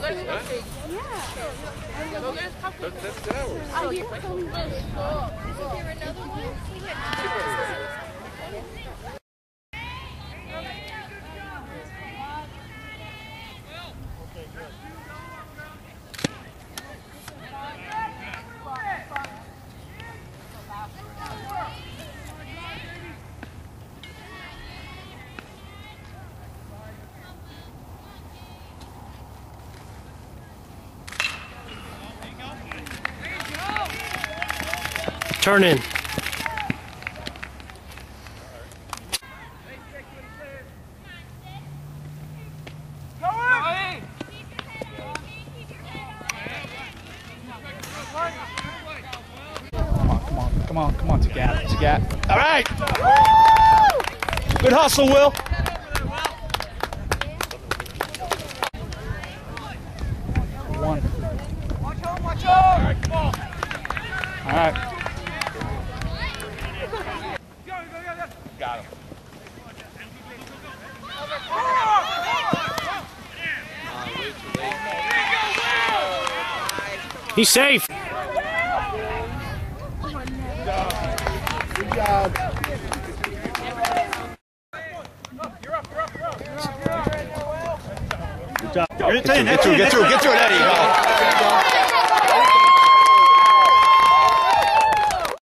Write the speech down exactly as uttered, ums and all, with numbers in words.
That's ours. Oh, you told me this. Is there another one? Turn in. Come on, come on, come on, Tagat, Tagat. All right. Good hustle, Will. One. Watch out, watch out. All right, come on. All right. Go, go, go, go. Got him. He's safe. Good job. You're up, you're up, you're up. Good job. Get through, Get through, get through, get through. There you go.